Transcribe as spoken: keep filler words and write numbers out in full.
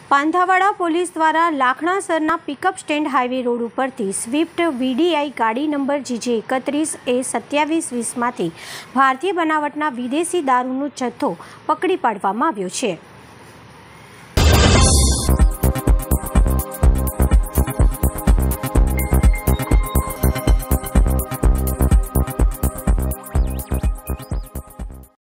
પાંધાવાડા police દ્વારા લાખણાસરના pickup stand highway road ઉપરથી સ્વિફ્ટ વીડીઆઈ ગાડી નંબર જીજે એકત્રીસ એ સત્યાવીસ વીસમાંથી ભારતીય બનાવટના વિદેશી દારૂનો જથ્થો પકડી પાડવામાં આવ્યો છે।